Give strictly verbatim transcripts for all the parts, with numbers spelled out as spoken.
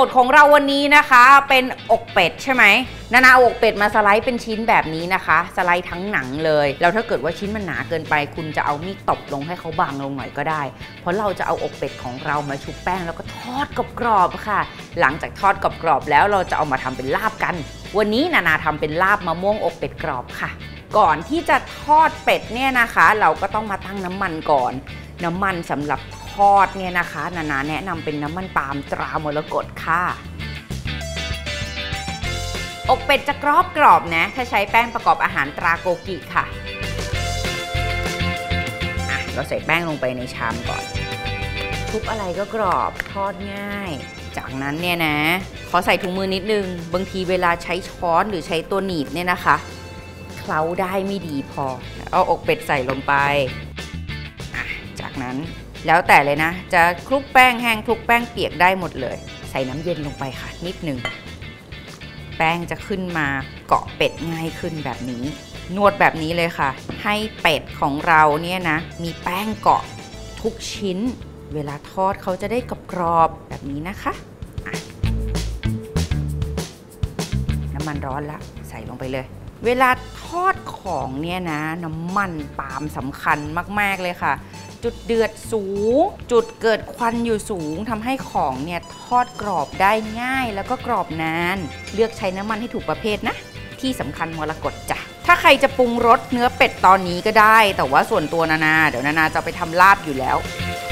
ทย์ของเราวันนี้นะคะเป็นอกเป็ดใช่ไหมนานาอกเป็ดมาสไลด์เป็นชิ้นแบบนี้นะคะสไลด์ทั้งหนังเลยแล้วถ้าเกิดว่าชิ้นมันหนาเกินไปคุณจะเอามีดตบลงให้เขาบางลงหน่อยก็ได้เพราะเราจะเอาอกเป็ดของเรามาชุบแป้งแล้วก็ทอดกรอบๆค่ะหลังจากทอดกรอบๆแล้วเราจะเอามาทำเป็นลาบกันวันนี้นานาทำเป็นลาบมะม่วงอกเป็ดกรอบค่ะก่อนที่จะทอดเป็ดเนี่ยนะคะเราก็ต้องมาตั้งน้ำมันก่อนน้ำมันสำหรับทอดเนี่ยนะคะนานาแนะนำเป็นน้ำมันปาล์มตรามรกตค่ะอกเป็ดจะกรอบกรอบนะถ้าใช้แป้งประกอบอาหารตราโกกิค่ะอ่ะเราใส่แป้งลงไปในชามก่อนทุบอะไรก็กรอบทอดง่ายจากนั้นเนี่ยนะขอใส่ถุงมือนิดนึงบางทีเวลาใช้ช้อนหรือใช้ตัวหนีบเนี่ยนะคะเคล้าได้ไม่ดีพอเอาอกเป็ดใส่ลงไปจากนั้นแล้วแต่เลยนะจะคลุกแป้งแห้งคลุกแป้งเปียกได้หมดเลยใส่น้ำเย็นลงไปค่ะนิดหนึ่งแป้งจะขึ้นมาเกาะเป็ดง่ายขึ้นแบบนี้นวดแบบนี้เลยค่ะให้เป็ดของเราเนี่ยนะมีแป้งเกาะทุกชิ้นเวลาทอดเขาจะได้กรอบๆแบบนี้นะคะน้ำมันร้อนละใส่ลงไปเลยเวลาทอดของเนี่ยนะน้ำมันปาล์มสำคัญมากๆเลยค่ะจุดเดือดสูงจุดเกิดควันอยู่สูงทำให้ของเนี่ยทอดกรอบได้ง่ายแล้วก็กรอบนานเลือกใช้น้ำมันให้ถูกประเภทนะที่สำคัญมรกตจ้ะถ้าใครจะปรุงรสเนื้อเป็ดตอนนี้ก็ได้แต่ว่าส่วนตัวนานาเดี๋ยวนานาจะไปทำลาบอยู่แล้ว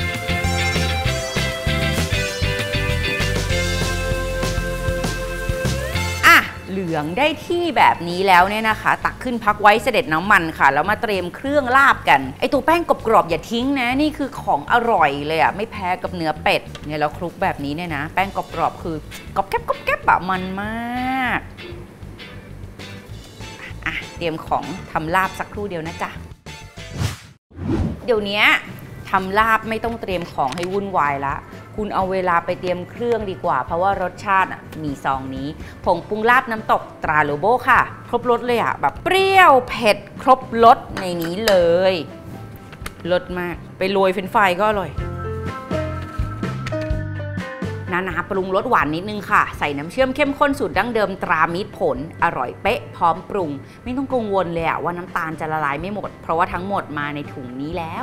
เหลืองได้ที่แบบนี้แล้วเนี่ยนะคะตักขึ้นพักไว้เสด็จน้ำมันค่ะแล้วมาเตรียมเครื่องลาบกันไอตัวแป้งกรอบๆอย่าทิ้งนะนี่คือของอร่อยเลยอ่ะไม่แพ้กับเนื้อเป็ดเนี่ยเราคลุกแบบนี้เนี่ยนะแป้งกรอบๆคือกรอบแก๊บกรอบแก๊บแบบมันมากอ่ะเตรียมของทำลาบสักครู่เดียวนะจ๊ะเดี๋ยวนี้ทำลาบไม่ต้องเตรียมของให้วุ่นวายละคุณเอาเวลาไปเตรียมเครื่องดีกว่าเพราะว่ารสชาติมีซองนี้ผงปรุงลาบน้ำตกตราโลโบค่ะครบรสเลยอะแบบเปรี้ยวเผ็ดครบรสในนี้เลยรสมากไปโรยเฟรนช์ฟรายก็อร่อยนานาปรุงรสหวานนิดนึงค่ะใส่น้ำเชื่อมเข้มข้นสูตรดั้งเดิมตรามิตรผลอร่อยเป๊ะพร้อมปรุงไม่ต้องกังวลเลยอะว่าน้ำตาลจะละลายไม่หมดเพราะว่าทั้งหมดมาในถุงนี้แล้ว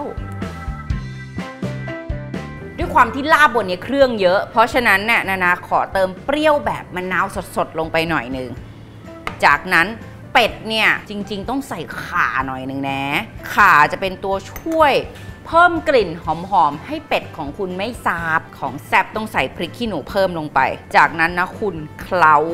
ด้วยความที่ลาบบนนี้เครื่องเยอะเพราะฉะนั้นเนี่ยนานาขอเติมเปรี้ยวแบบมะนาวสดๆลงไปหน่อยหนึ่งจากนั้นเป็ดเนี่ยจริงๆต้องใส่ข่าหน่อยหนึ่งนะข่าจะเป็นตัวช่วยเพิ่มกลิ่นหอมๆให้เป็ดของคุณไม่ซาบของแซ่บต้องใส่พริกขี้หนูเพิ่มลงไปจากนั้นนะคุณเคล้า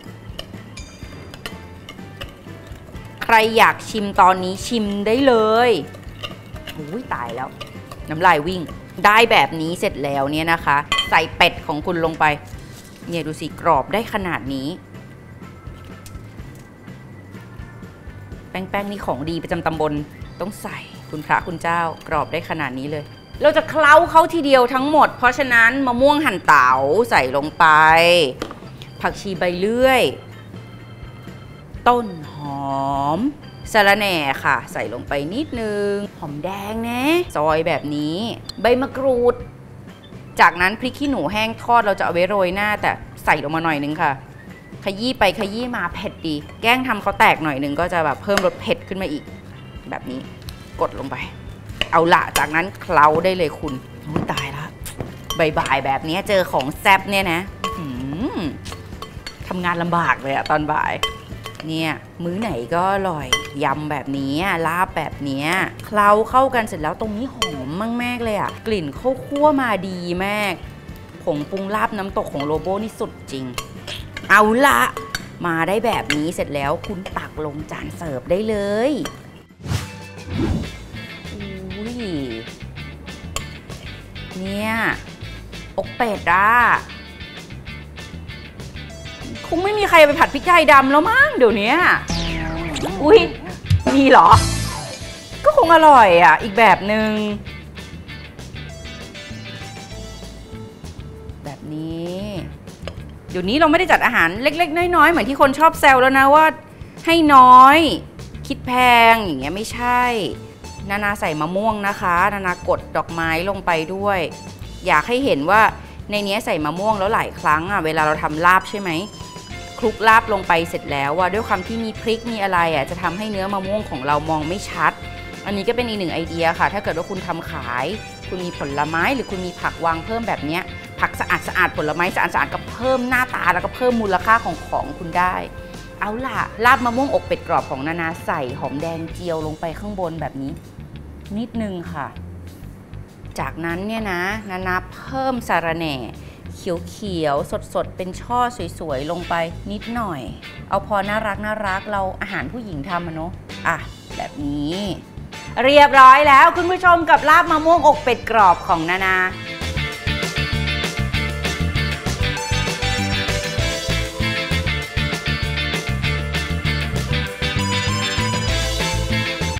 ใครอยากชิมตอนนี้ชิมได้เลยอุ้ยตายแล้วน้ำลายวิ่งได้แบบนี้เสร็จแล้วเนี่ยนะคะใส่เป็ดของคุณลงไปเนี่ยดูสิกรอบได้ขนาดนี้แป้งๆนี่ของดีประจำตำบลต้องใส่คุณพระคุณเจ้ากรอบได้ขนาดนี้เลยเราจะเคล้าเขาทีเดียวทั้งหมดเพราะฉะนั้นมะม่วงหั่นเต๋าใส่ลงไปผักชีใบเลื่อยต้นหอมสะระแหน่ค่ะใส่ลงไปนิดนึงหอมแดงนะซอยแบบนี้ใบมะกรูดจากนั้นพริกขี้หนูแห้งทอดเราจะเอาไว้โรยหน้าแต่ใส่ลงมาหน่อยนึงค่ะขยี้ไปขยี้มาเผ็ดดีแกล้งทำเขาแตกหน่อยนึงก็จะแบบเพิ่มรสเผ็ดขึ้นมาอีกแบบนี้กดลงไปเอาละจากนั้นเคล้าได้เลยคุณโอ้ยตายละบ่ายๆแบบนี้เจอของแซ่บเนี่ยนะทำงานลำบากเลยอะตอนบ่ายเนี่ยมื้อไหนก็อร่อยยำแบบนี้ลาบแบบนี้เคล้าเข้ากันเสร็จแล้วตรงนี้หอมมากๆเลยอ่ะกลิ่นข้าวคั่วมาดีมากผงปรุงลาบน้ำตกของโลโบนี่สุดจริงเอาละมาได้แบบนี้เสร็จแล้วคุณตักลงจานเสิร์ฟได้เลยอุ้ยเนี่ยอกเป็ดอ่ะคงไม่มีใครไปผัดพริกไทยดำแล้วมั้งเดี๋ยวนี้อุ้ยมีเหรอก็คงอร่อยอ่ะอีกแบบหนึ่งแบบนี้เดี๋ยวนี้เราไม่ได้จัดอาหารเล็กๆน้อยๆเหมือนที่คนชอบแซวแล้วนะว่าให้น้อยคิดแพงอย่างเงี้ยไม่ใช่นานาใส่มะม่วงนะคะนานากดดอกไม้ลงไปด้วยอยากให้เห็นว่าในนี้ใส่มะม่วงแล้วหลายครั้งอ่ะเวลาเราทำลาบใช่ไหมคลุกลาบลงไปเสร็จแล้วอ่ะด้วยความที่มีพริกมีอะไรอ่ะจะทำให้เนื้อมะม่วงของเรามองไม่ชัดอันนี้ก็เป็นอีกหนึ่งไอเดียค่ะถ้าเกิดว่าคุณทำขายคุณมีผลไม้หรือคุณมีผักวางเพิ่มแบบนี้ผักสะอาดสะอาดผลไม้สะอาดสะอาดก็เพิ่มหน้าตาแล้วก็เพิ่มมูลค่าของของคุณได้เอาล่ะลาบมะม่วงอกเป็ดกรอบของนานาใส่หอมแดงเจียวลงไปข้างบนแบบนี้นิดนึงค่ะจากนั้นเนี่ยนะนานาเพิ่มสาระแหน่เขียวๆสดๆเป็นช่อสวยๆลงไปนิดหน่อยเอาพอน่ารักน่ารักเราอาหารผู้หญิงทำอะเนาะอ่ะแบบนี้เรียบร้อยแล้วคุณผู้ชมกับลาบมะม่วงอกเป็ดกรอบของนานา